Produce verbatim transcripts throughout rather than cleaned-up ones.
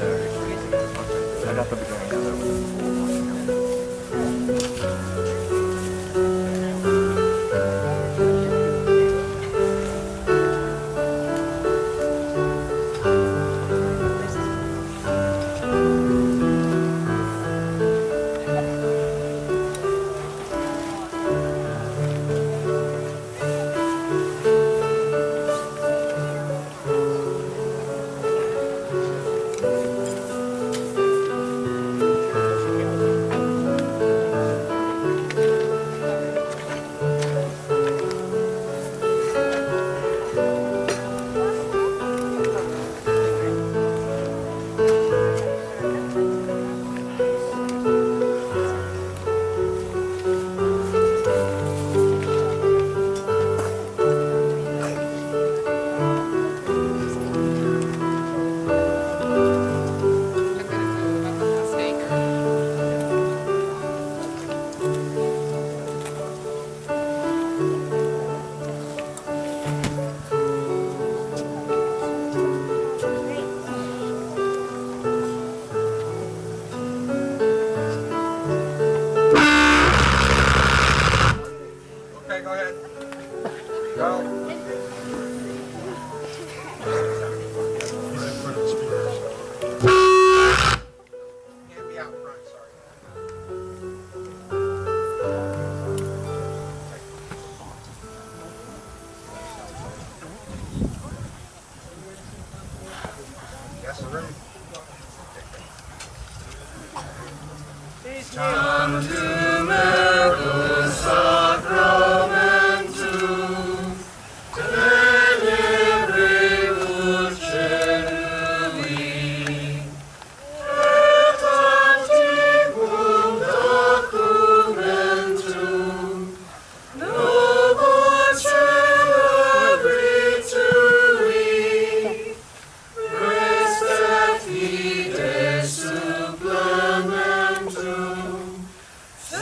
I got the beginning of it with the full one. Supplementum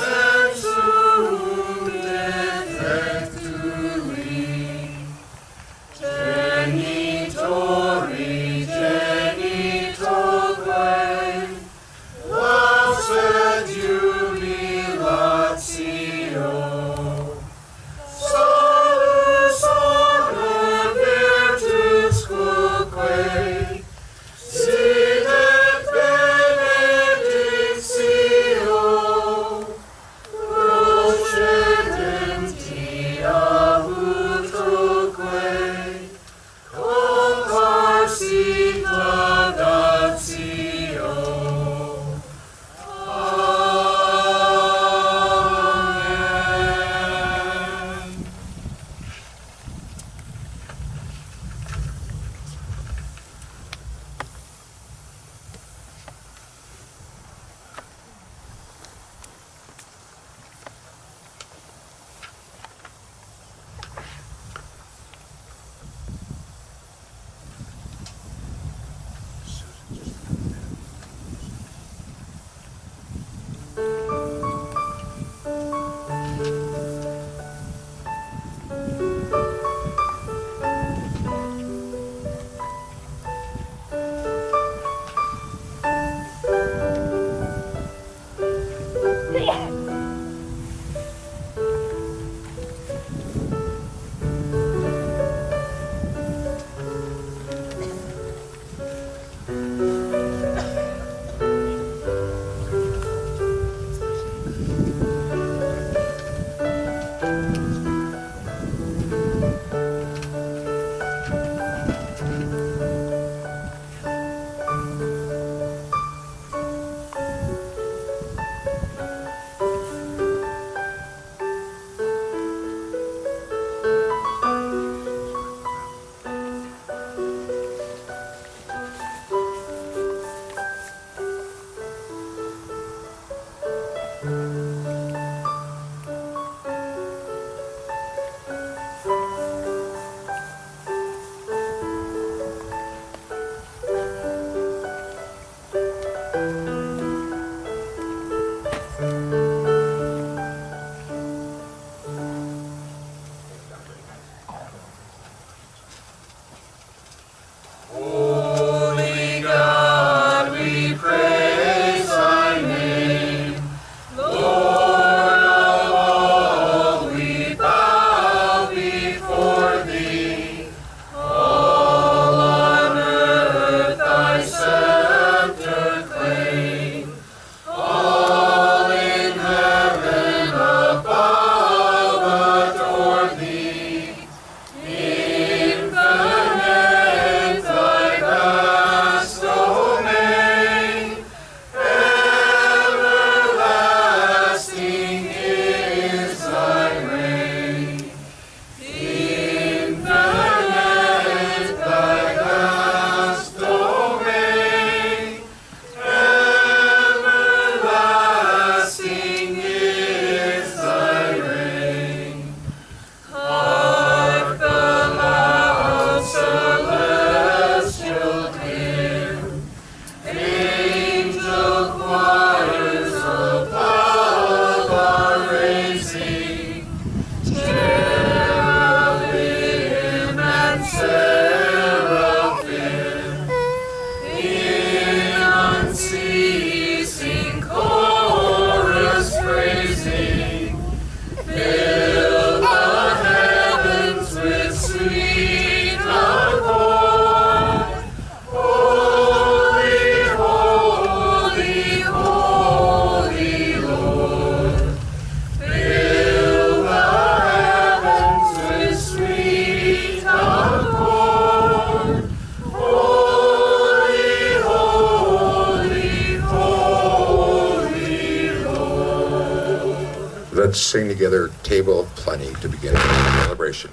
Let's sing together Table of Plenty to begin the celebration.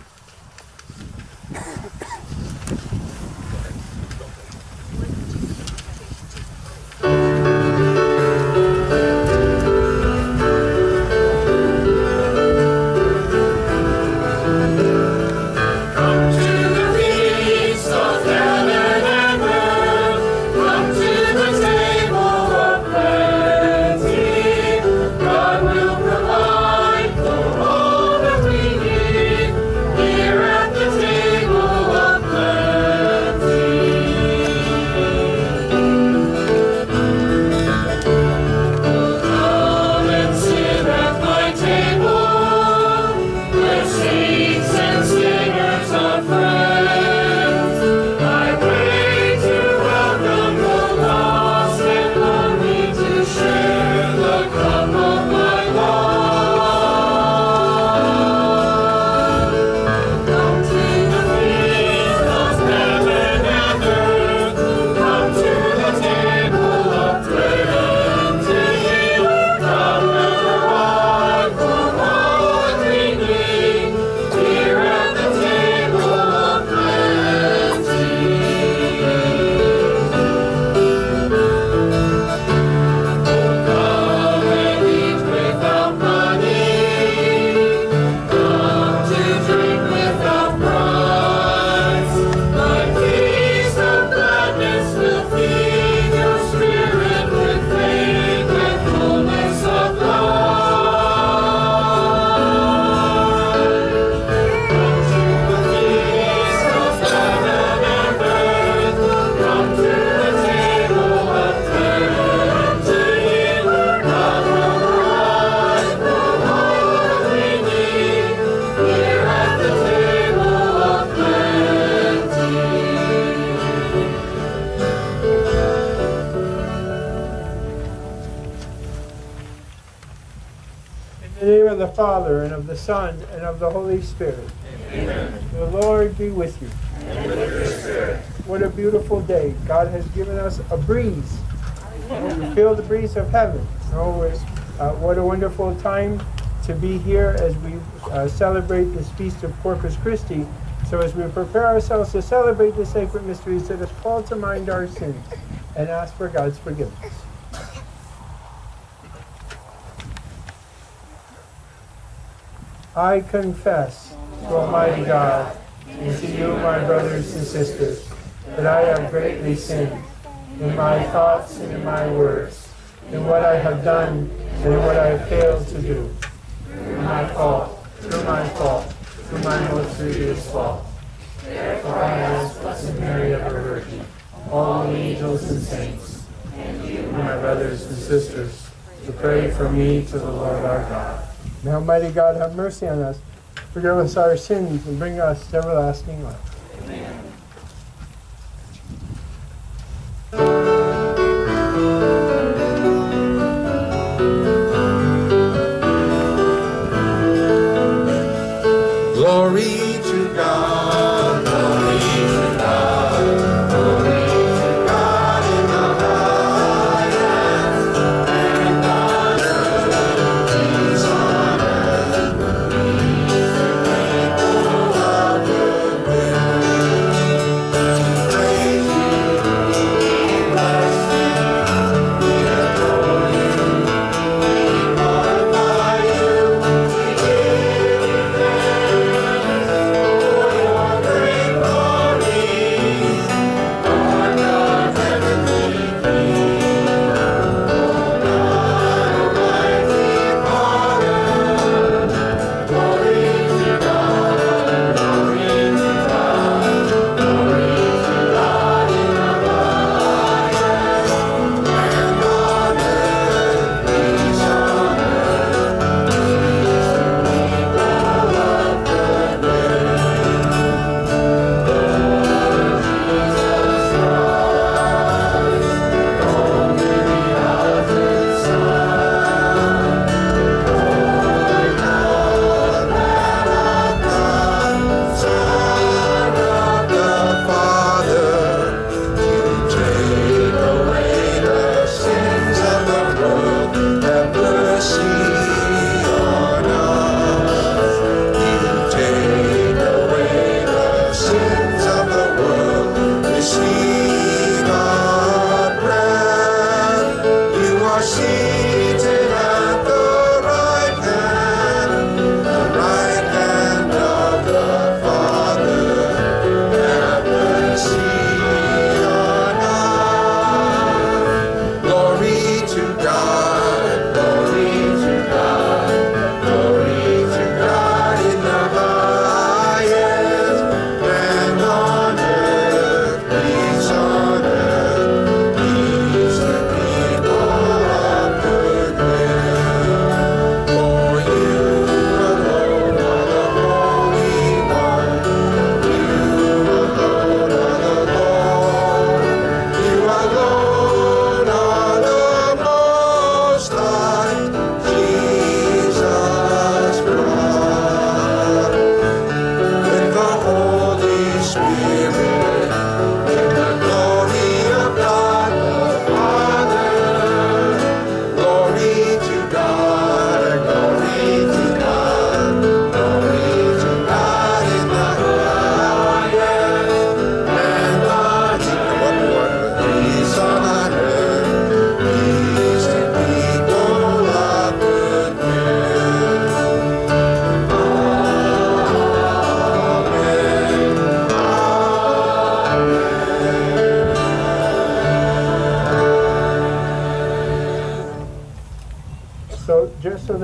In the name of the Father, and of the Son, and of the Holy Spirit. Amen. The Lord be with you. And with your spirit. What a beautiful day. God has given us a breeze. We feel the breeze of heaven. Oh, it's, uh, what a wonderful time to be here as we uh, celebrate this feast of Corpus Christi. So as we prepare ourselves to celebrate the sacred mysteries, let us call to mind our sins and ask for God's forgiveness. I confess to Almighty God and to you, my brothers and sisters, that I have greatly sinned in my thoughts and in my words, in what I have done and in what I have failed to do, through my fault, through my fault, through my most grievous fault. Therefore I ask Blessed Mary, ever Virgin, all the angels and saints, and you, my brothers and sisters, to pray for me to the Lord our God. May Almighty God have mercy on us, forgive us our sins, and bring us to everlasting life. Amen. Glory to God, glory to God, glory to God in the highest, and on earth peace on earth, peace to people of good will.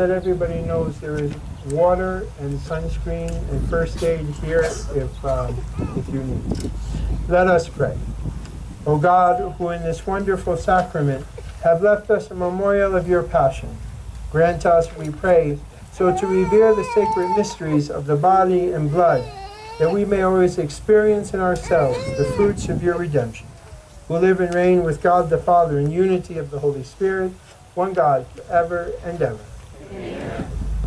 let everybody knows there is water and sunscreen and first aid here if, um, if you need. Let us pray. O God, who in this wonderful sacrament have left us a memorial of your passion, grant us, we pray, so to revere the sacred mysteries of the body and blood, that we may always experience in ourselves the fruits of your redemption, who live and reign with God the Father in unity of the Holy Spirit, one God, forever and ever. Amen.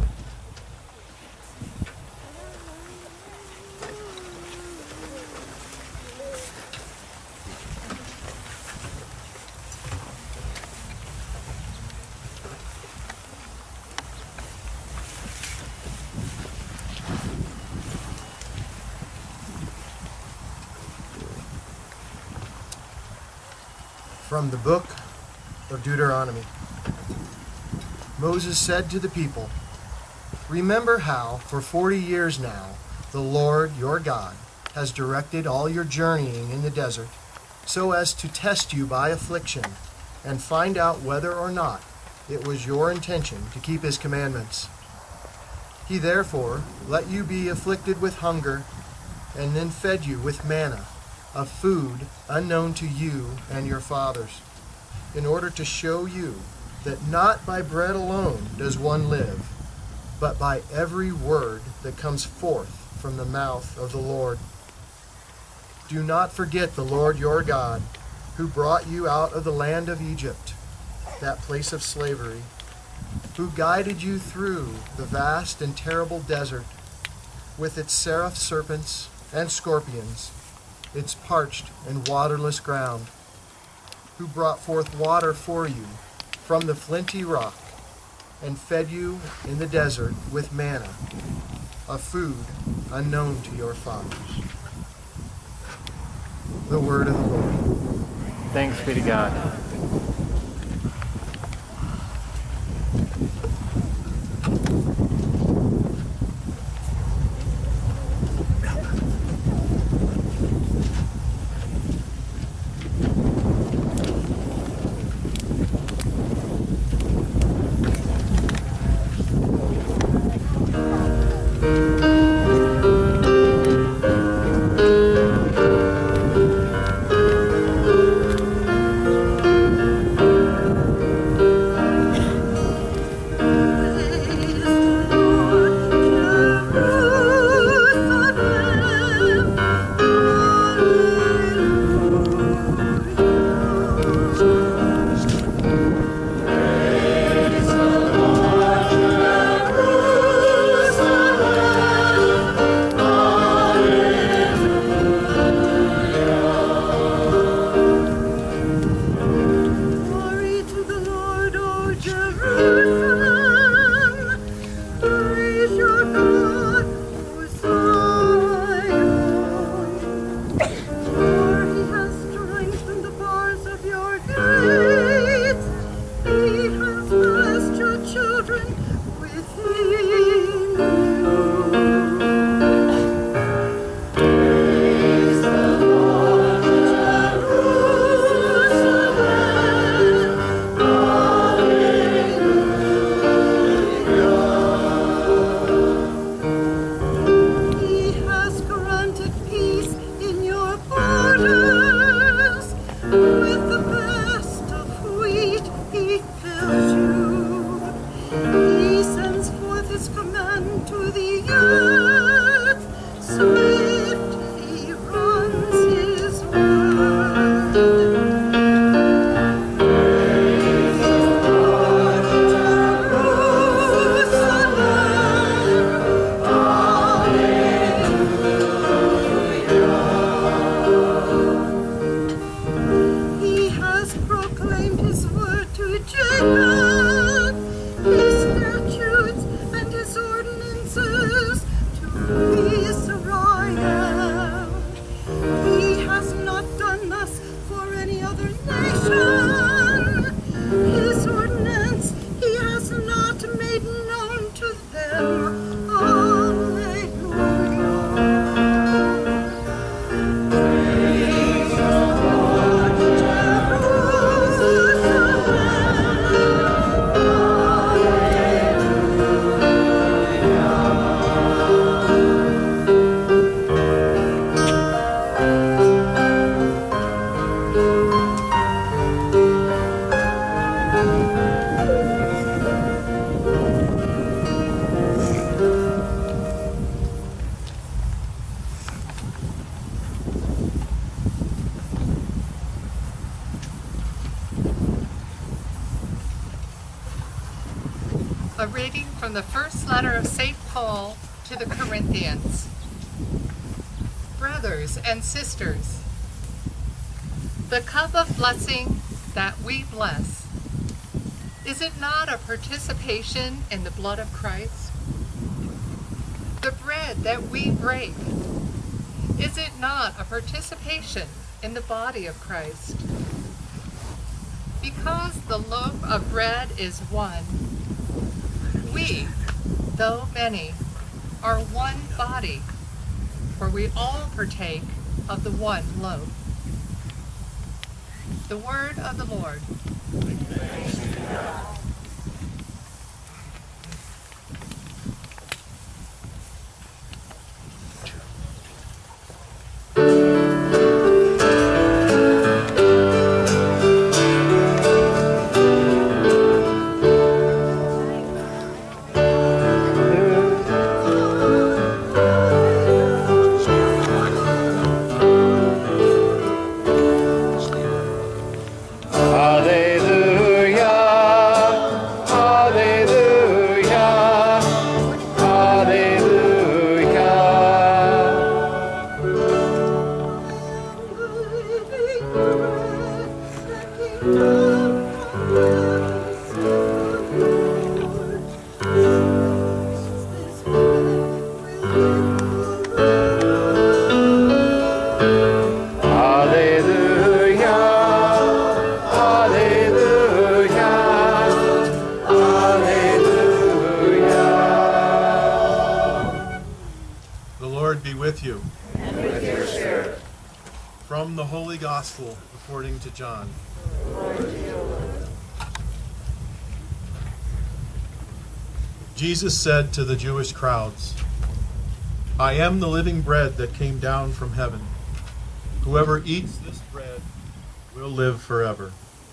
From the book of Deuteronomy. Moses said to the people, "Remember how, for forty years now, the Lord your God has directed all your journeying in the desert, so as to test you by affliction, and find out whether or not it was your intention to keep his commandments. He therefore let you be afflicted with hunger, and then fed you with manna, of food unknown to you and your fathers, in order to show you that not by bread alone does one live, but by every word that comes forth from the mouth of the Lord. Do not forget the Lord your God, who brought you out of the land of Egypt, that place of slavery, who guided you through the vast and terrible desert, with its seraph serpents and scorpions, its parched and waterless ground, who brought forth water for you from the flinty rock, and fed you in the desert with manna, a food unknown to your fathers." The word of the Lord. Thanks be to God. A reading from the first letter of Saint Paul to the Corinthians. Brothers and sisters, the cup of blessing that we bless, is it not a participation in the blood of Christ? The bread that we break, is it not a participation in the body of Christ? Because the loaf of bread is one, we, though many, are one body, for we all partake of the one loaf. The word of the Lord. Thanks be to God. From the Holy Gospel according to John. Jesus said to the Jewish crowds, I am the living bread that came down from heaven. Whoever eats this bread will live forever.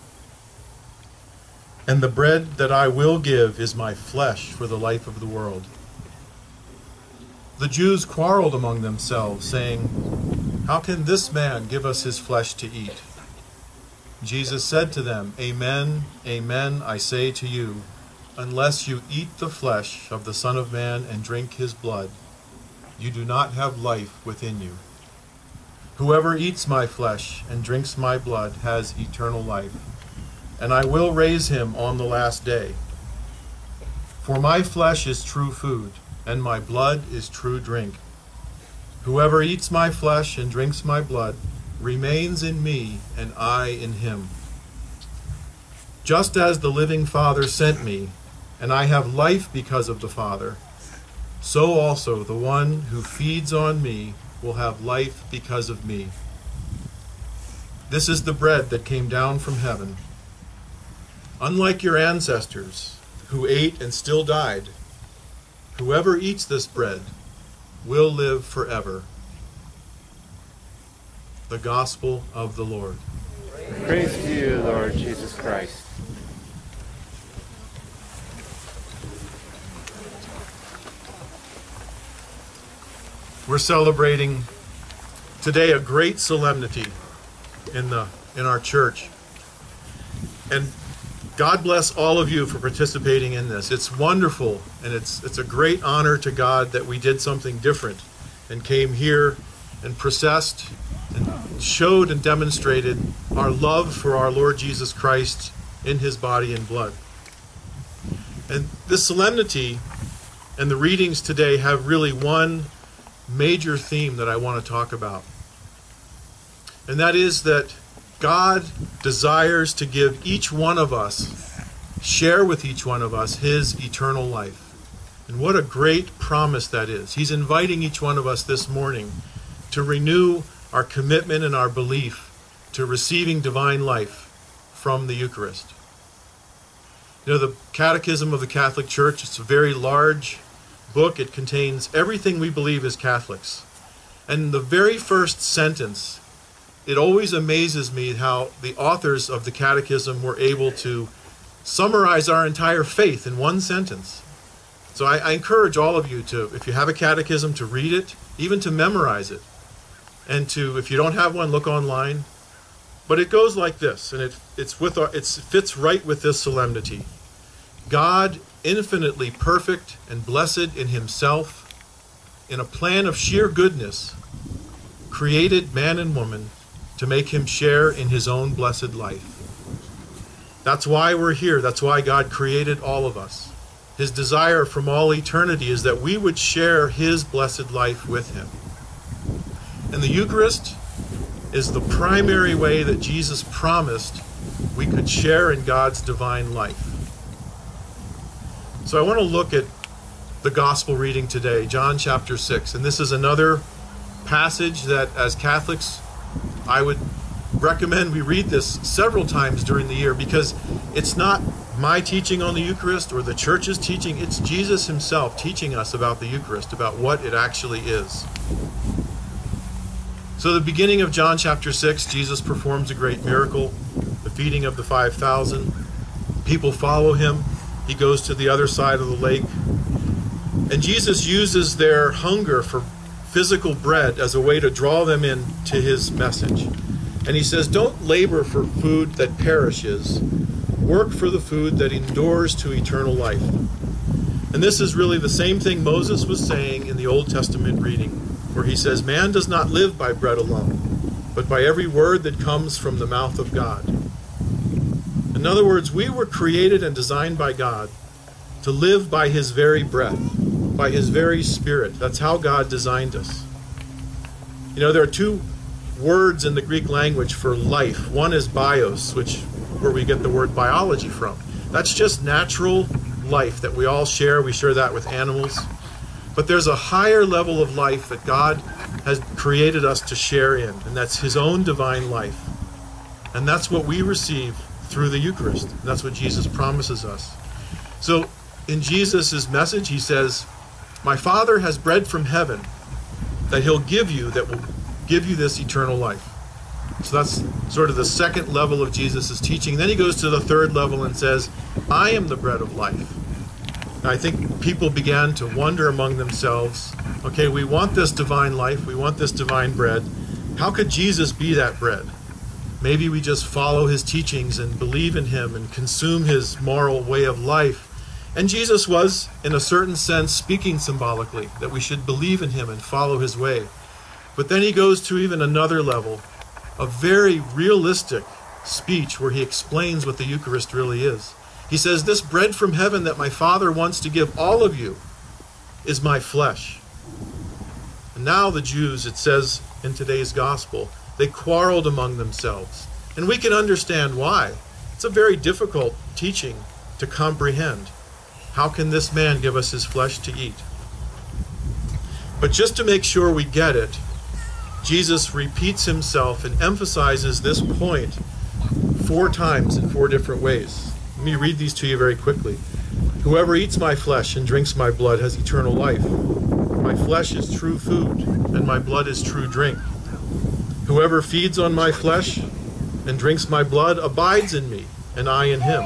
And the bread that I will give is my flesh for the life of the world. The Jews quarreled among themselves, saying, How can this man give us his flesh to eat? Jesus said to them, Amen, amen, I say to you, unless you eat the flesh of the Son of Man and drink his blood, you do not have life within you. Whoever eats my flesh and drinks my blood has eternal life, and I will raise him on the last day. For my flesh is true food, and my blood is true drink. Whoever eats my flesh and drinks my blood remains in me, and I in him. Just as the living Father sent me, and I have life because of the Father, so also the one who feeds on me will have life because of me. This is the bread that came down from heaven. Unlike your ancestors, who ate and still died, whoever eats this bread will live forever. The Gospel of the Lord. Praise to you, Lord Jesus Christ. We're celebrating today a great solemnity in the in our church. And God bless all of you for participating in this. It's wonderful, and it's it's a great honor to God that we did something different and came here and processed and showed and demonstrated our love for our Lord Jesus Christ in his body and blood. And this solemnity and the readings today have really one major theme that I want to talk about. And that is that God desires to give each one of us, share with each one of us his eternal life. And what a great promise that is. He's inviting each one of us this morning to renew our commitment and our belief to receiving divine life from the Eucharist. You know, the Catechism of the Catholic Church, it's a very large book. It contains everything we believe as Catholics. And the very first sentence, it always amazes me how the authors of the Catechism were able to summarize our entire faith in one sentence. So I, I encourage all of you to, if you have a catechism, to read it, even to memorize it. And to, if you don't have one, look online. But it goes like this, and it it's with our, it fits right with this solemnity. God, infinitely perfect and blessed in himself, in a plan of sheer goodness, created man and woman to make him share in his own blessed life. That's why we're here. That's why God created all of us. His desire from all eternity is that we would share his blessed life with him. And the Eucharist is the primary way that Jesus promised we could share in God's divine life. So I want to look at the gospel reading today, John chapter six. And this is another passage that, as Catholics, I would recommend we read this several times during the year, because it's not my teaching on the Eucharist or the church's teaching. It's Jesus himself teaching us about the Eucharist, about what it actually is. So the beginning of John chapter six, Jesus performs a great miracle, the feeding of the five thousand. People follow him. He goes to the other side of the lake. And Jesus uses their hunger for physical bread as a way to draw them into his message. And he says, don't labor for food that perishes. Work for the food that endures to eternal life. And this is really the same thing Moses was saying in the Old Testament reading, where he says, man does not live by bread alone, but by every word that comes from the mouth of God. In other words, we were created and designed by God to live by his very breath, by his very spirit. That's how God designed us. You know, there are two words in the Greek language for life. One is bios, which where we get the word biology from. That's just natural life that we all share. We share that with animals. But there's a higher level of life that God has created us to share in, and that's his own divine life. And that's what we receive through the Eucharist. And that's what Jesus promises us. So in Jesus' message, he says, my Father has bread from heaven that he'll give you, that will give you this eternal life. So that's sort of the second level of Jesus' teaching. Then he goes to the third level and says, I am the bread of life. Now, I think people began to wonder among themselves, okay, we want this divine life, we want this divine bread. How could Jesus be that bread? Maybe we just follow his teachings and believe in him and consume his moral way of life. And Jesus was, in a certain sense, speaking symbolically, that we should believe in him and follow his way. But then he goes to even another level, a very realistic speech where he explains what the Eucharist really is. He says, this bread from heaven that my Father wants to give all of you is my flesh. And now the Jews, it says in today's gospel, they quarreled among themselves. And we can understand why. It's a very difficult teaching to comprehend. How can this man give us his flesh to eat? But just to make sure we get it, Jesus repeats himself and emphasizes this point four times in four different ways. Let me read these to you very quickly. Whoever eats my flesh and drinks my blood has eternal life. My flesh is true food, and my blood is true drink. Whoever feeds on my flesh and drinks my blood abides in me, and I in him.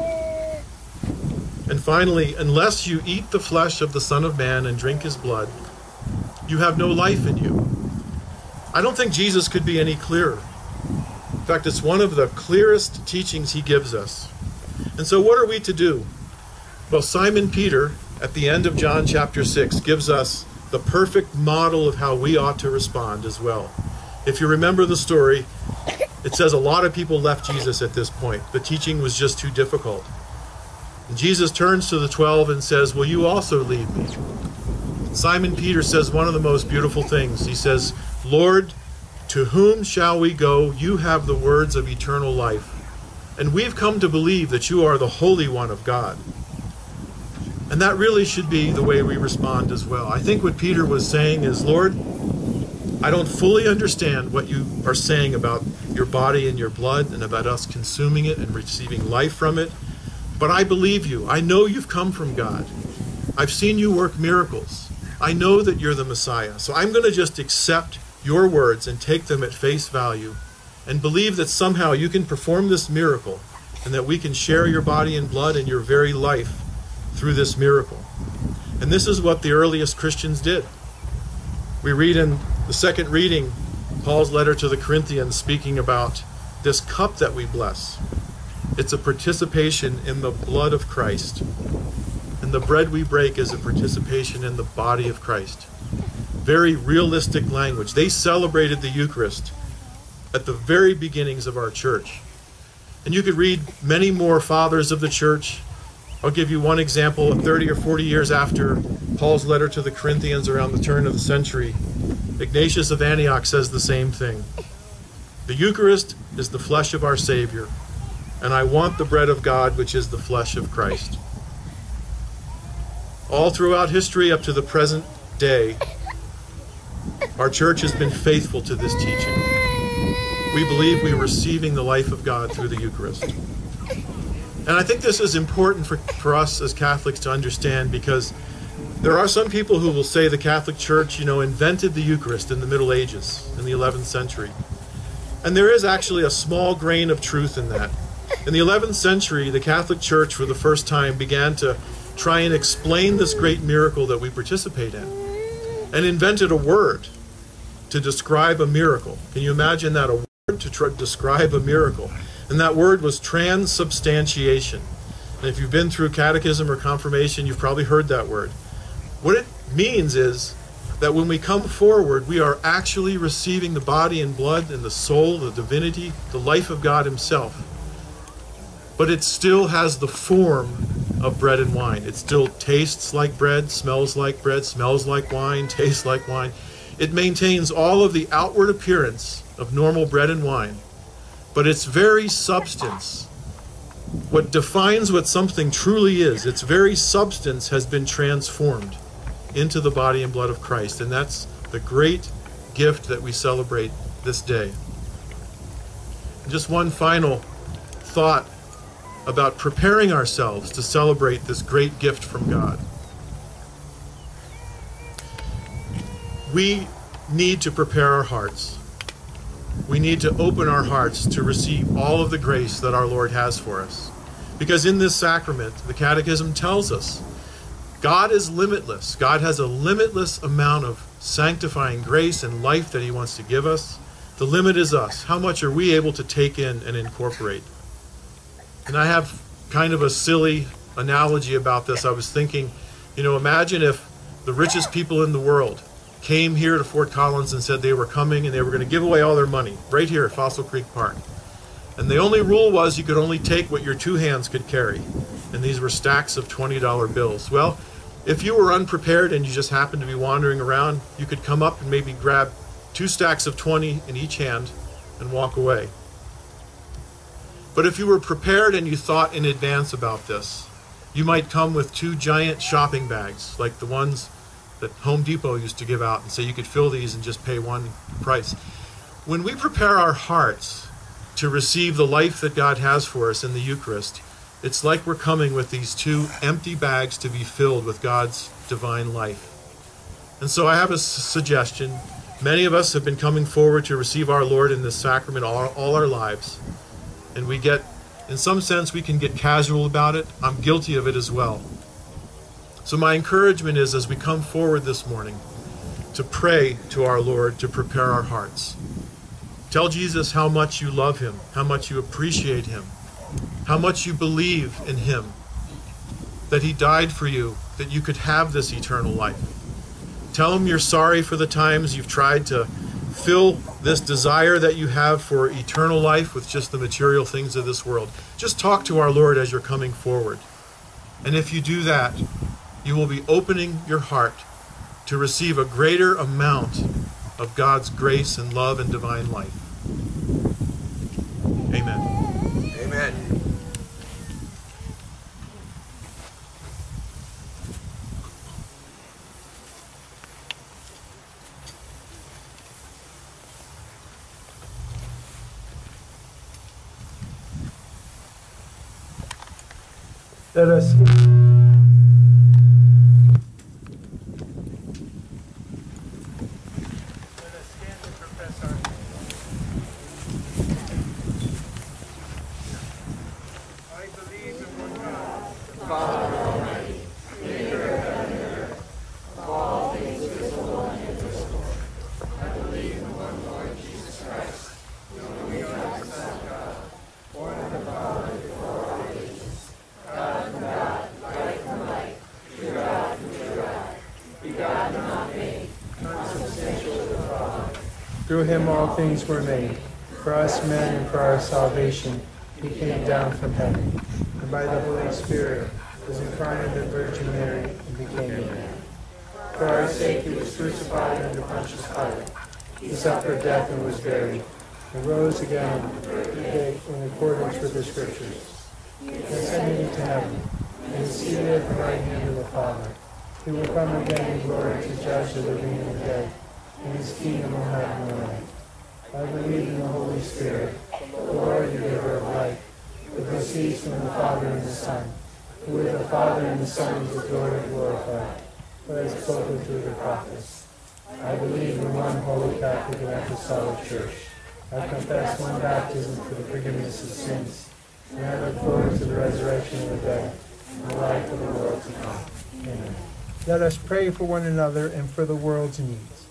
And finally, unless you eat the flesh of the Son of Man and drink his blood, you have no life in you. I don't think Jesus could be any clearer. In fact, it's one of the clearest teachings he gives us. And so what are we to do? Well, Simon Peter, at the end of John chapter six, gives us the perfect model of how we ought to respond as well. If you remember the story, it says a lot of people left Jesus at this point. The teaching was just too difficult. And Jesus turns to the twelve and says, will you also leave me? Simon Peter says one of the most beautiful things. He says, Lord, to whom shall we go? You have the words of eternal life. And we've come to believe that you are the Holy One of God. And that really should be the way we respond as well. I think what Peter was saying is, Lord, I don't fully understand what you are saying about your body and your blood and about us consuming it and receiving life from it. But I believe you. I know you've come from God. I've seen you work miracles. I know that you're the Messiah. So I'm going to just accept your words and take them at face value and believe that somehow you can perform this miracle and that we can share your body and blood and your very life through this miracle. And this is what the earliest Christians did. We read in the second reading, Paul's letter to the Corinthians, speaking about this cup that we bless. It's a participation in the blood of Christ. And the bread we break is a participation in the body of Christ. Very realistic language. They celebrated the Eucharist at the very beginnings of our church. And you could read many more fathers of the church. I'll give you one example. thirty or forty years after Paul's letter to the Corinthians, around the turn of the century, Ignatius of Antioch says the same thing. The Eucharist is the flesh of our Savior, and I want the bread of God, which is the flesh of Christ. All throughout history up to the present day, our church has been faithful to this teaching. We believe we are receiving the life of God through the Eucharist. And I think this is important for, for us as Catholics to understand, because there are some people who will say the Catholic Church, you know, invented the Eucharist in the Middle Ages, in the eleventh century. And there is actually a small grain of truth in that. In the eleventh century, the Catholic Church for the first time began to try and explain this great miracle that we participate in, and invented a word to describe a miracle. Can you imagine that? A word to try to describe a miracle. And that word was transubstantiation. And if you've been through catechism or confirmation, you've probably heard that word. What it means is that when we come forward, we are actually receiving the body and blood and the soul, the divinity, the life of God himself. But it still has the form of bread and wine. It still tastes like bread, smells like bread, smells like wine, tastes like wine. It maintains all of the outward appearance of normal bread and wine, but its very substance, what defines what something truly is, its very substance has been transformed into the body and blood of Christ. And that's the great gift that we celebrate this day. And just one final thought about preparing ourselves to celebrate this great gift from God. We need to prepare our hearts. We need to open our hearts to receive all of the grace that our Lord has for us. Because in this sacrament, the Catechism tells us, God is limitless. God has a limitless amount of sanctifying grace and life that he wants to give us. The limit is us. How much are we able to take in and incorporate? And I have kind of a silly analogy about this. I was thinking, you know, imagine if the richest people in the world came here to Fort Collins and said they were coming and they were going to give away all their money right here at Fossil Creek Park. And the only rule was you could only take what your two hands could carry. And these were stacks of twenty dollar bills. Well, if you were unprepared and you just happened to be wandering around, you could come up and maybe grab two stacks of twenty in each hand and walk away. But if you were prepared and you thought in advance about this, you might come with two giant shopping bags, like the ones that Home Depot used to give out, and say you could fill these and just pay one price. When we prepare our hearts to receive the life that God has for us in the Eucharist, it's like we're coming with these two empty bags to be filled with God's divine life. And so I have a suggestion. Many of us have been coming forward to receive our Lord in this sacrament all, all our lives. And we get, in some sense, we can get casual about it. I'm guilty of it as well. So my encouragement is, as we come forward this morning, to pray to our Lord to prepare our hearts. Tell Jesus how much you love him, how much you appreciate him, how much you believe in him, that he died for you, that you could have this eternal life. Tell him you're sorry for the times you've tried to fill this desire that you have for eternal life with just the material things of this world. Just talk to our Lord as you're coming forward. And if you do that, you will be opening your heart to receive a greater amount of God's grace and love and divine life. Amen. Amen. Let us Born of the Father, Through him all things were made. For us men and for our salvation, he came down from heaven, and by the Holy Spirit was incarnate of the Virgin Mary and became man. For our sake he was crucified under Pontius Pilate. He suffered death and was buried, and rose again on the third day in accordance with the Scriptures. He ascended into heaven, and is seated at the right hand of the Father. He will come again in glory to judge the living and the dead, and his kingdom will have no end. I believe in the Holy Spirit, the Lord, the giver of life, who proceeds from the Father and the Son, who with the Father and the Son is adored and glorified, who has spoken through the prophets. I believe in one holy Catholic and Apostolic Church. I confess one baptism for the forgiveness of sins, and I look forward to the resurrection of the dead and the life of the world to come. Amen. Let us pray for one another and for the world's needs.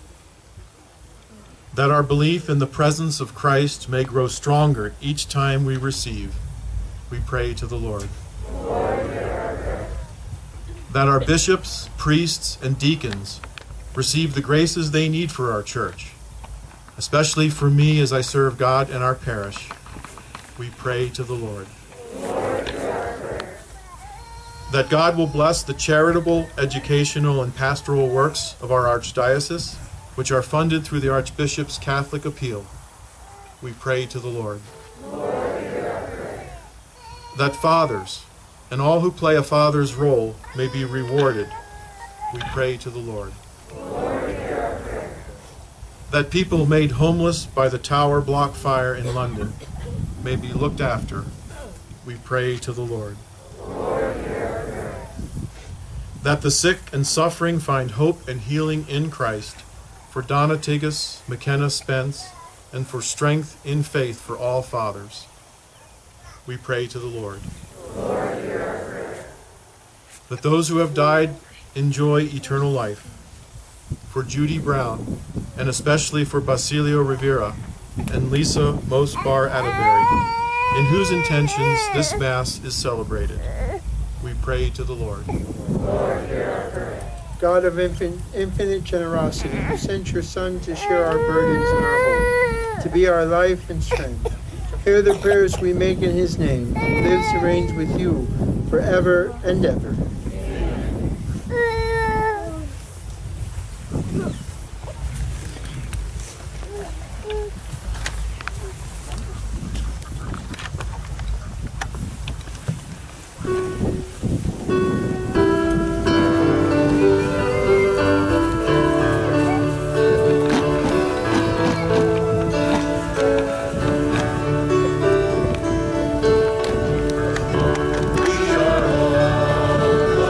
That our belief in the presence of Christ may grow stronger each time we receive, we pray to the Lord. Lord, hear our prayer. That our bishops, priests, and deacons receive the graces they need for our church, especially for me as I serve God and our parish, we pray to the Lord. Lord, hear our prayer. That God will bless the charitable, educational, and pastoral works of our archdiocese, which are funded through the Archbishop's Catholic appeal, we pray to the Lord. Lord, hear our prayer. That fathers and all who play a father's role may be rewarded, we pray to the Lord. Lord, hear our prayer. That people made homeless by the Tower Block fire in London may be looked after, we pray to the Lord. Lord, hear our prayer. That the sick and suffering find hope and healing in Christ, for Donatigus, McKenna Spence, and for strength in faith for all fathers, we pray to the Lord. Lord, hear our prayer. That those who have died enjoy eternal life, for Judy Brown, and especially for Basilio Rivera and Lisa Mosbar Atterbury, in whose intentions this Mass is celebrated, we pray to the Lord. Lord, hear our prayer. God of infin- infinite generosity, who sent your Son to share our burdens and our hope, to be our life and strength. Hear the prayers we make in his name, who lives and reigns with you forever and ever. We are all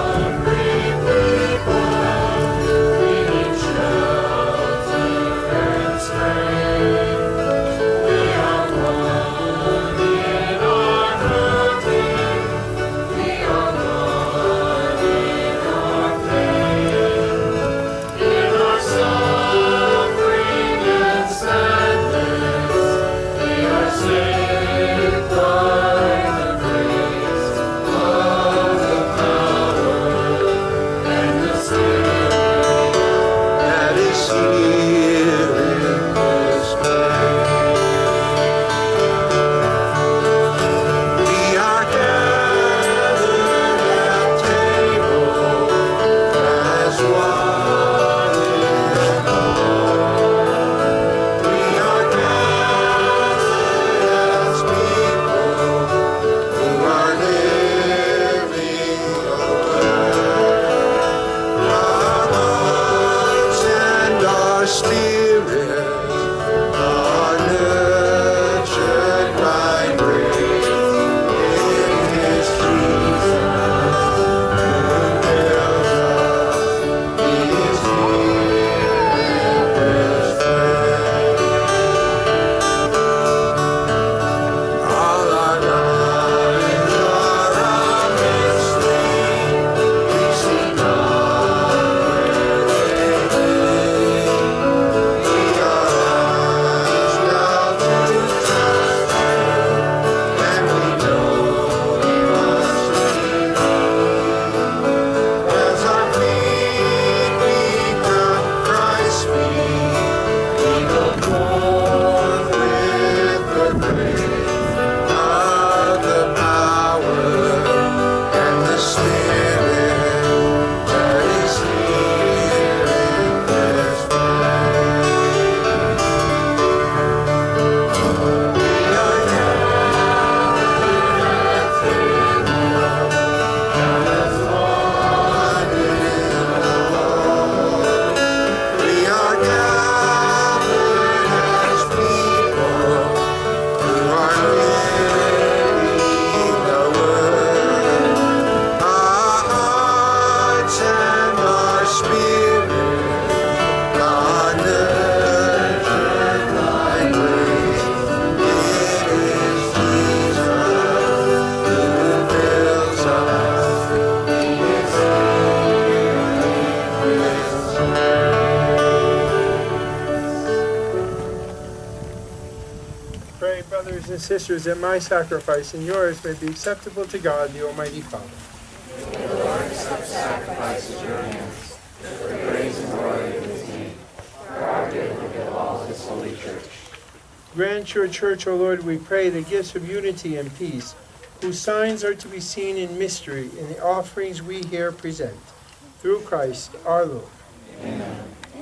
ministers, that my sacrifice and yours may be acceptable to God, the Almighty Father. May the Lord accept sacrifices at your hands, for praise and glory of his name, for our good and the good of all his holy church. Grant your church, O Lord, we pray, the gifts of unity and peace, whose signs are to be seen in mystery in the offerings we here present. Through Christ our Lord. Amen.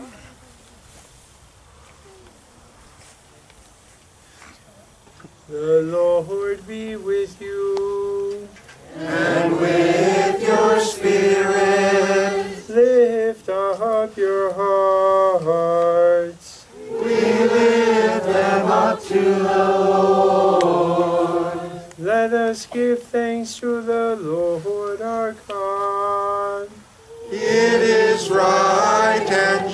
The Lord be with you. And with your spirit. Lift up your hearts. We lift them up to the Lord. Let us give thanks to the Lord our God. It is right and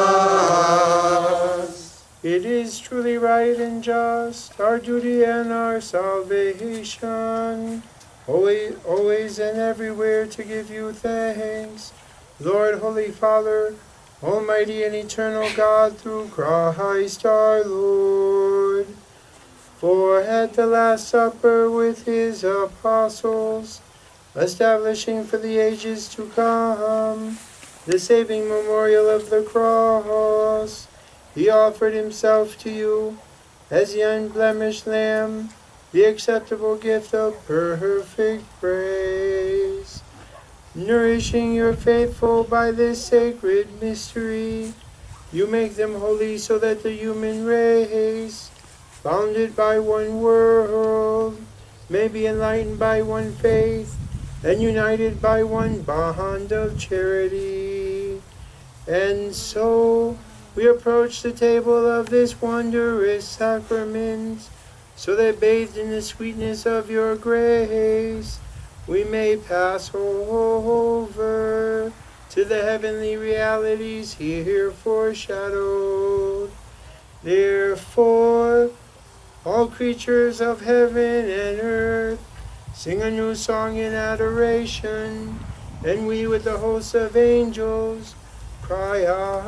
just. It is truly right and just, our duty and our salvation, always, always and everywhere to give you thanks, Lord, Holy Father, Almighty and eternal God, through Christ our Lord. For at the Last Supper with his apostles, establishing for the ages to come the saving memorial of the cross, he offered himself to you as the unblemished Lamb, the acceptable gift of perfect praise. Nourishing your faithful by this sacred mystery, you make them holy so that the human race, founded by one world, may be enlightened by one faith and united by one bond of charity. And so we approach the table of this wondrous sacrament, so that bathed in the sweetness of your grace, we may pass over to the heavenly realities here foreshadowed. Therefore, all creatures of heaven and earth, sing a new song in adoration, and we with the host of angels cry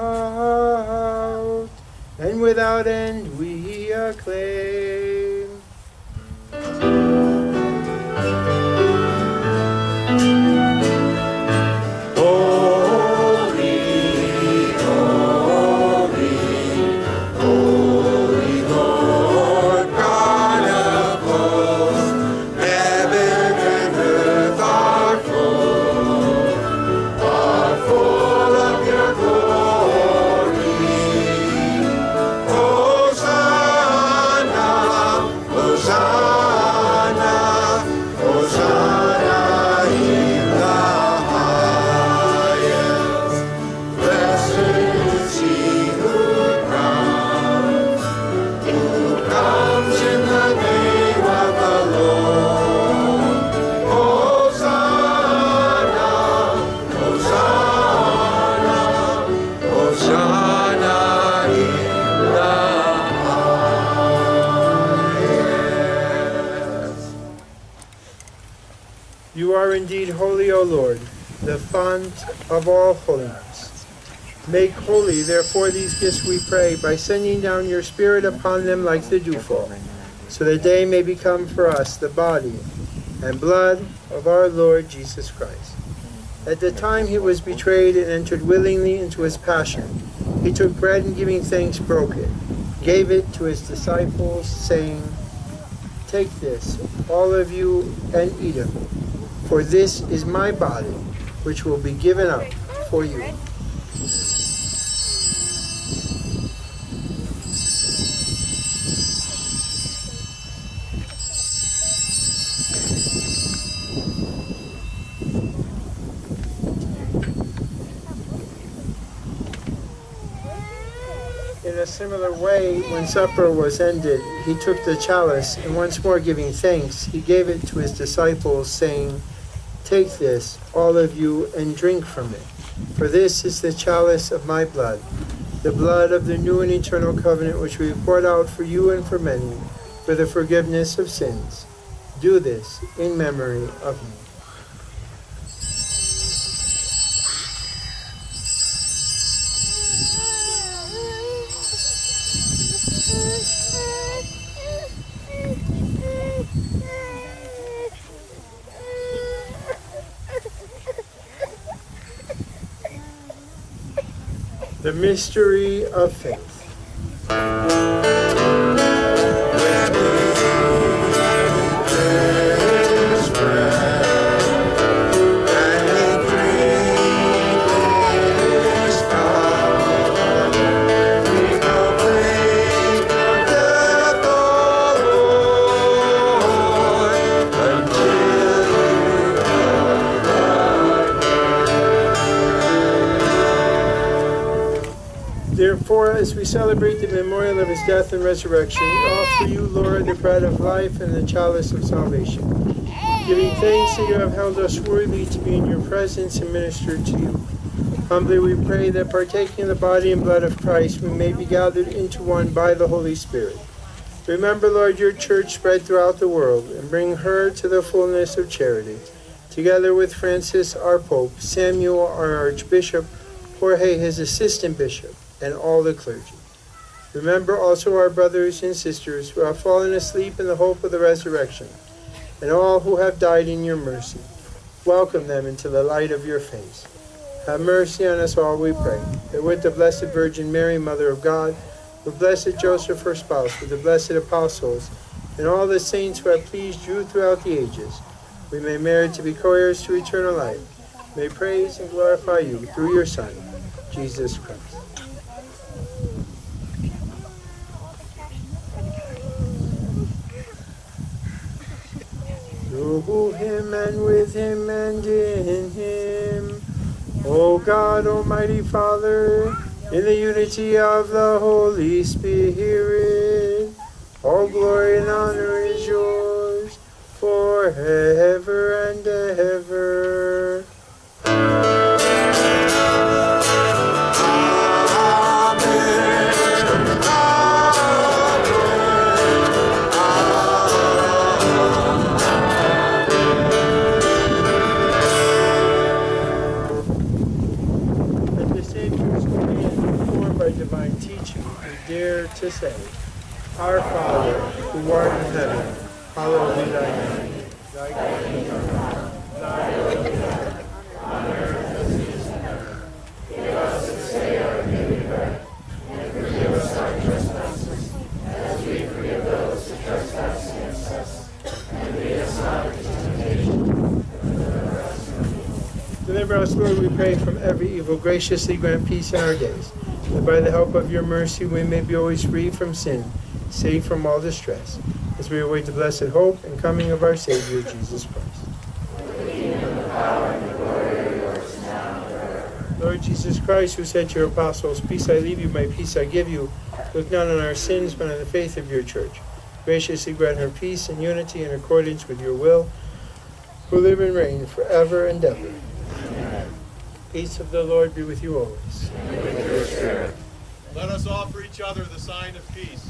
out, and without end we acclaim. You are indeed holy, O Lord, the font of all holiness. Make holy, therefore, these gifts, we pray, by sending down your Spirit upon them like the dewfall, so that they may become for us the body and blood of our Lord Jesus Christ. At the time he was betrayed and entered willingly into his passion, he took bread and giving thanks broke it, gave it to his disciples, saying, "Take this, all of you, and eat of it. For this is my body, which will be given up for you." In a similar way, when supper was ended, he took the chalice, and once more giving thanks, he gave it to his disciples, saying, "Take this, all of you, and drink from it. For this is the chalice of my blood, the blood of the new and eternal covenant, which we poured out for you and for many, for the forgiveness of sins. Do this in memory of me." The mystery of faith. Therefore, as we celebrate the memorial of his death and resurrection, we offer you, Lord, the bread of life and the chalice of salvation, giving thanks that you have held us worthy to be in your presence and minister to you. Humbly we pray that partaking of the body and blood of Christ, we may be gathered into one by the Holy Spirit. Remember, Lord, your church spread throughout the world, and bring her to the fullness of charity, together with Francis, our Pope, Samuel, our Archbishop, Jorge, his assistant bishop, and all the clergy. Remember also our brothers and sisters who have fallen asleep in the hope of the resurrection, and all who have died in your mercy. Welcome them into the light of your face. Have mercy on us all, we pray, that with the Blessed Virgin Mary, Mother of God, with blessed Joseph, her spouse, with the blessed apostles, and all the saints who have pleased you throughout the ages, we may merit to be co-heirs to eternal life. May praise and glorify you through your Son, Jesus Christ. Through him and with him and in him, O God, Almighty Father, in the unity of the Holy Spirit, all glory and honor is yours forever and ever. Divine teaching, we dare to say, Our Father, who art in heaven, hallowed be thy name. Thy kingdom come, thy will be done, on earth as it is in heaven. Give us this day our daily bread, and forgive us our trespasses, as we forgive those who trespass against us. And lead us not into temptation, but deliver us from evil. Deliver us, Lord, we pray, from every evil. Graciously grant peace in our days, that by the help of your mercy we may be always free from sin, safe from all distress, as we await the blessed hope and coming of our Savior, Jesus Christ. The kingdom, the power, and the glory are yours now and forever. Lord Jesus Christ, who said to your apostles, Peace I leave you, my peace I give you, look not on our sins, but on the faith of your church. Graciously grant her peace and unity in accordance with your will, who live and reign forever and ever. Amen. Peace of the Lord be with you always. And with your spirit. Let us offer each other the sign of peace.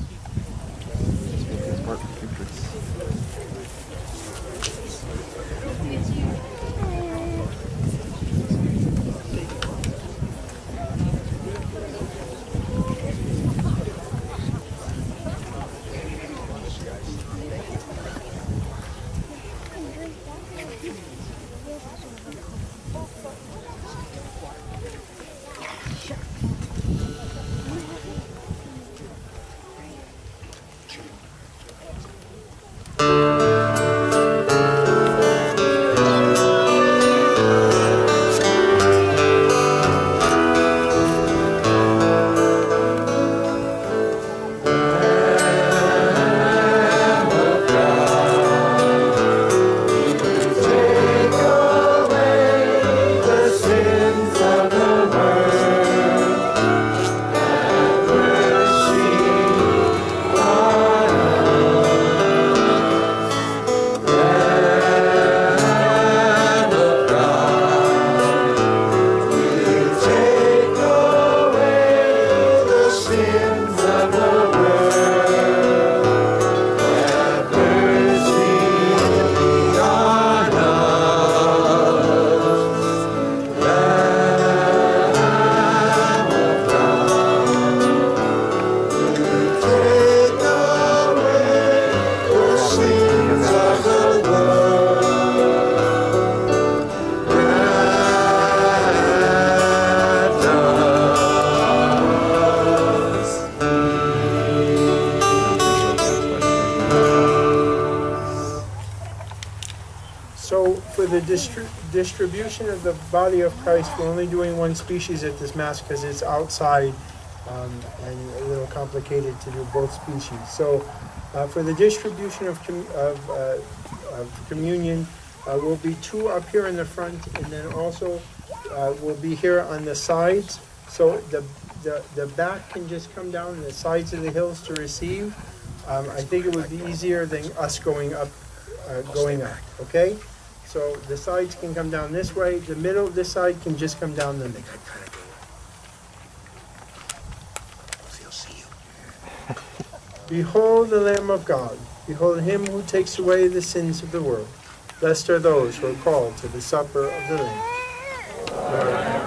So for the distri distribution of the body of Christ, we're only doing one species at this Mass because it's outside um, and a little complicated to do both species. So uh, for the distribution of, com of, uh, of communion, uh, will be two up here in the front, and then also uh, will be here on the sides. So the, the, the back can just come down and the sides of the hills to receive. Um, I think it would be easier than us going up, uh, going up, okay? So the sides can come down this way. The middle, this side can just come down the middle. Behold the Lamb of God. Behold him who takes away the sins of the world. Blessed are those who are called to the supper of the Lamb. Lord,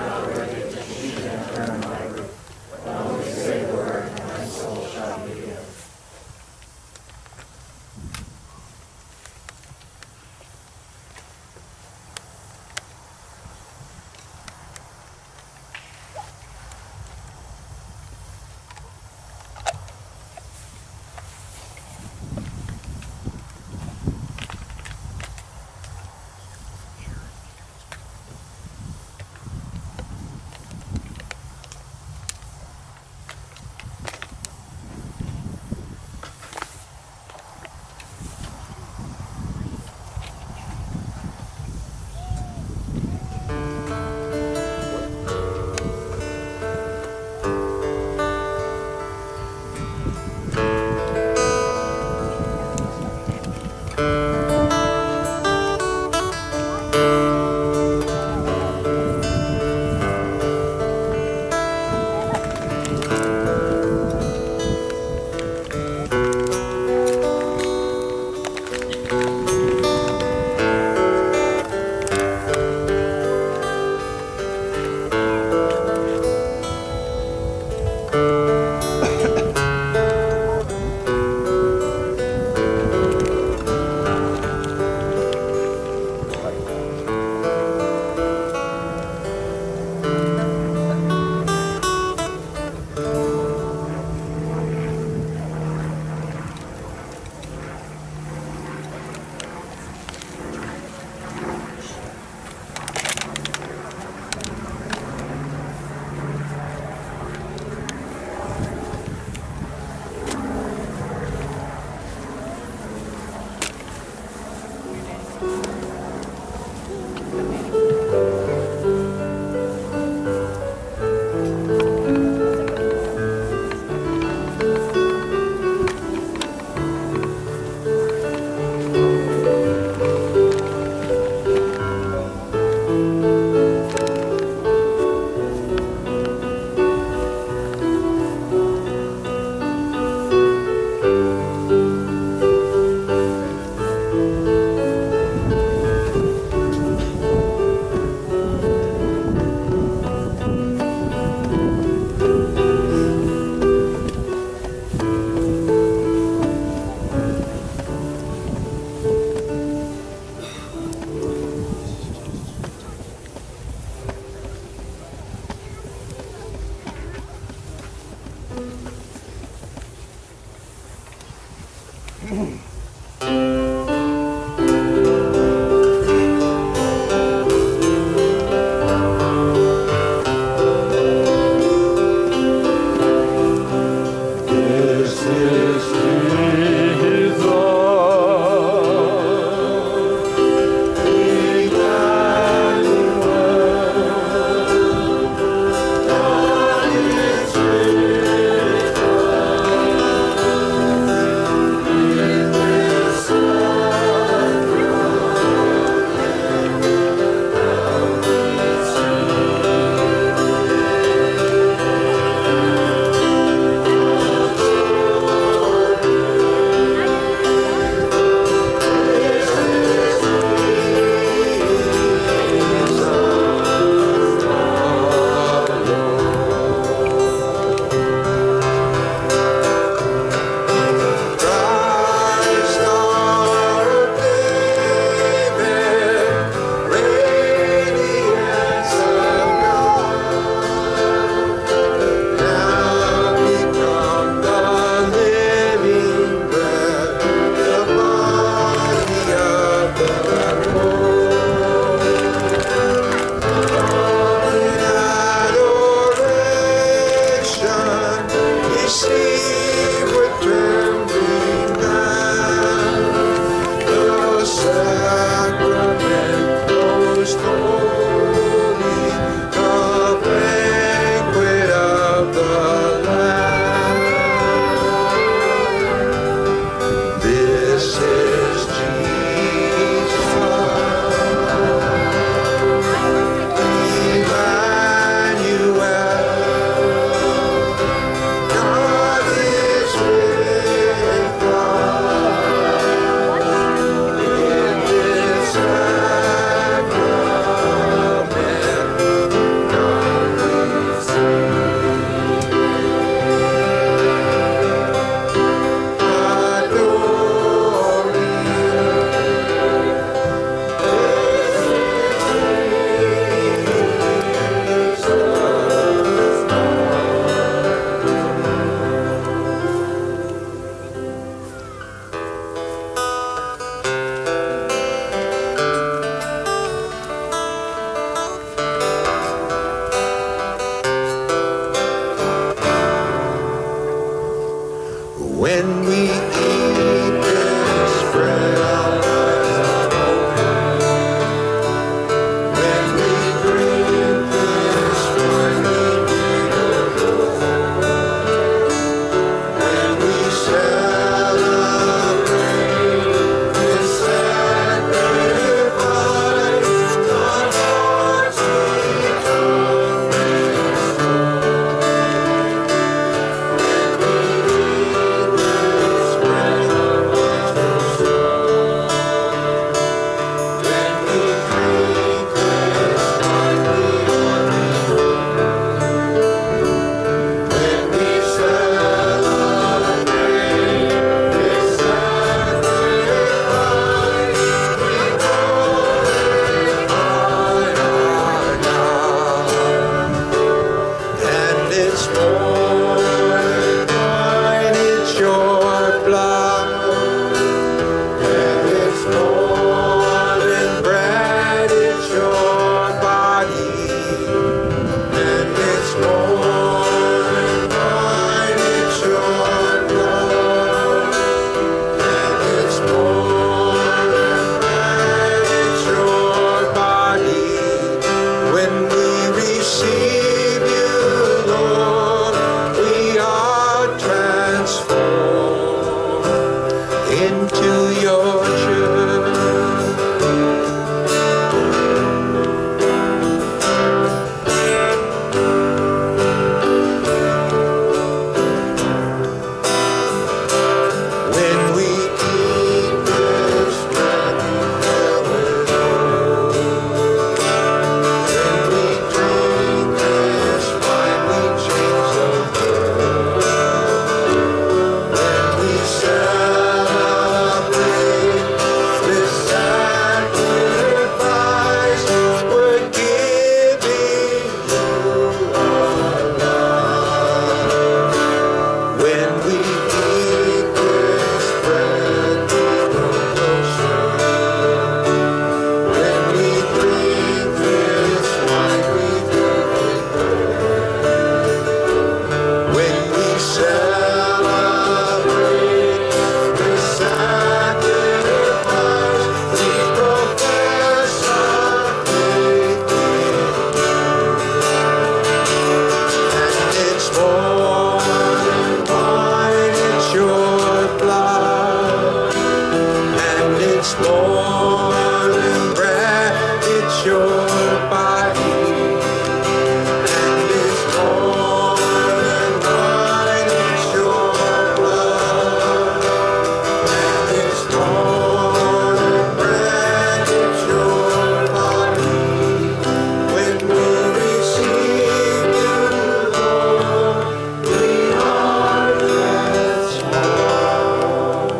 golden bread, it's your body. And this golden wine, it's your blood. And this golden bread, it's your body. When we receive you, Lord, we are transformed.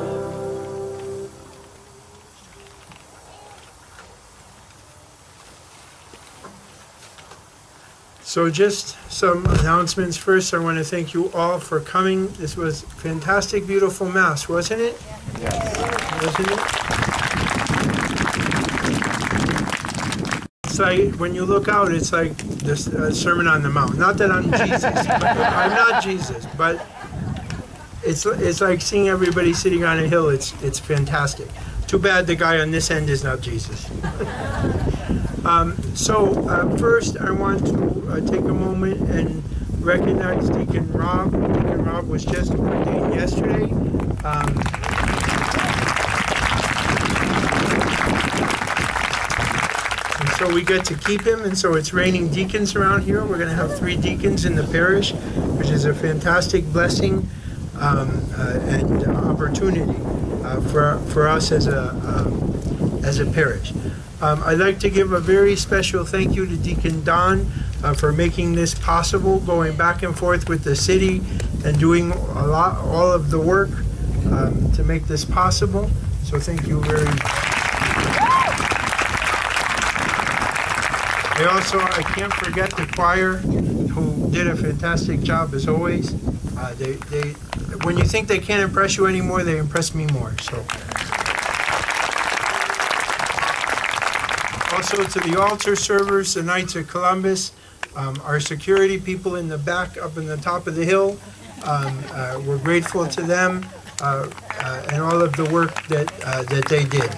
So just some announcements. First, I want to thank you all for coming. This was fantastic, beautiful Mass, wasn't it? Yes. Wasn't it? It's like, when you look out, it's like this uh, Sermon on the Mount. Not that I'm Jesus, but I'm not Jesus, but it's it's like seeing everybody sitting on a hill. It's it's fantastic. Too bad the guy on this end is not Jesus. Um, so uh, first, I want to uh, take a moment and recognize Deacon Rob. Deacon Rob was just ordained yesterday. Um, and so we get to keep him, and so it's raining deacons around here. We're going to have three deacons in the parish, which is a fantastic blessing um, uh, and uh, opportunity uh, for for us as a uh, as a parish. Um, I'd like to give a very special thank you to Deacon Don uh, for making this possible, going back and forth with the city and doing a lot, all of the work um, to make this possible. So thank you very much. I also, I can't forget the choir, who did a fantastic job as always. Uh, they, they, when you think they can't impress you anymore, they impress me more. So. Also to the altar servers, the Knights of Columbus, um, our security people in the back, up in the top of the hill. Um, uh, we're grateful to them uh, uh, and all of the work that uh, that they did.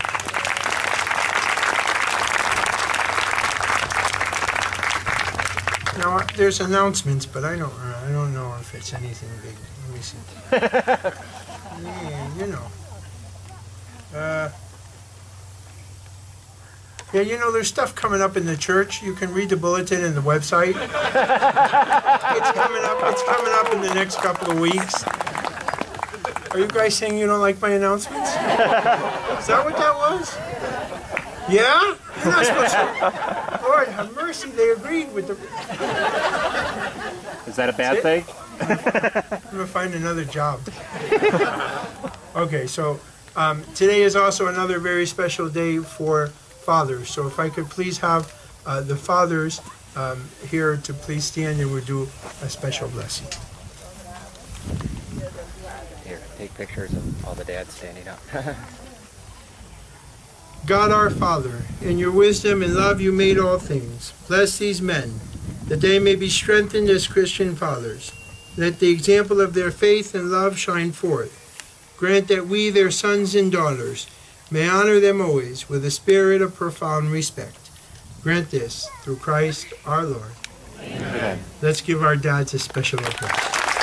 Now there's announcements, but I don't I don't know if it's anything big. Let me see. Yeah, you know. Uh, Yeah, you know, there's stuff coming up in the church. You can read the bulletin and the website. It's coming up. It's coming up in the next couple of weeks. Are you guys saying you don't like my announcements? Is that what that was? Yeah? You're not supposed to. Lord, have mercy. They agreed with the. Is that a bad thing? I'm gonna find another job. Okay, so um, today is also another very special day for fathers. So if I could please have uh, the fathers um, here to please stand, and we'll do a special blessing. Here, take pictures of all the dads standing up. God our Father, in your wisdom and love you made all things. Bless these men, that they may be strengthened as Christian fathers. Let the example of their faith and love shine forth. Grant that we, their sons and daughters, may honor them always with a spirit of profound respect. Grant this through Christ our Lord. Amen. Let's give our dads a special applause.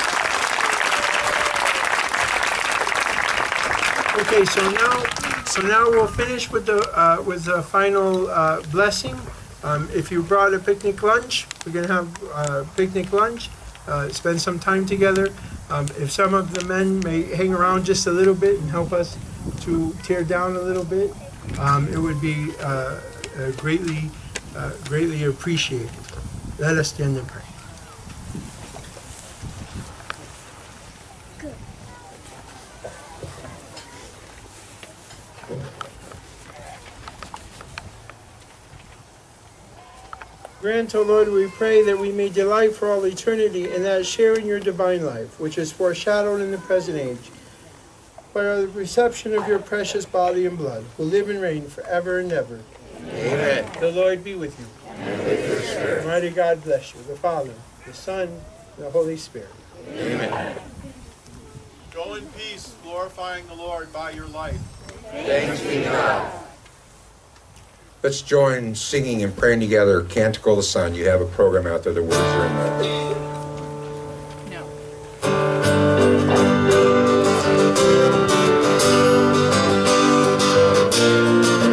Okay, so now, so now we'll finish with the uh, with the final uh, blessing. Um, if you brought a picnic lunch, we're gonna have uh, picnic lunch. Uh, spend some time together. Um, if some of the men may hang around just a little bit and help us to tear down a little bit, um, it would be uh, uh, greatly, uh, greatly appreciated. Let us stand and pray. Grant, O Lord, we pray that we may delight for all eternity in that share in your divine life, which is foreshadowed in the present age, by the reception of your precious body and blood, who live and reign forever and ever. Amen. The Lord be with you. And with your spirit. Almighty God bless you, the Father, the Son, and the Holy Spirit. Amen. Go in peace, glorifying the Lord by your life. Thanks be to God. Let's join singing and praying together Canticle of the Sun. You have a program out there, the words are in there. No. Thank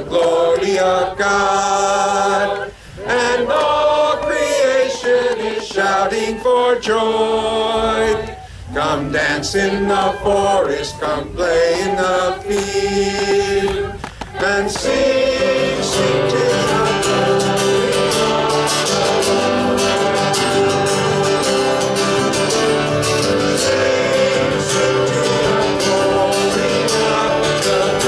the glory of God, and all creation is shouting for joy. Come dance in the forest, come play in the field, and sing, sing to the glory of the Lord. Sing, sing to the glory of the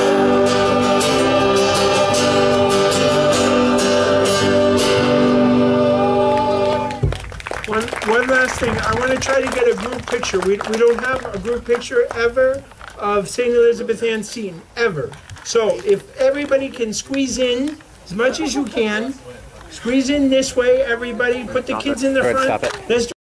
Lord. One, one last thing. I want to try to get a group picture. We, we don't have a group picture ever of Saint Elizabeth Ann Seton, ever. So if everybody can squeeze in as much as you can, squeeze in this way, everybody. Put the kids in the front. Let's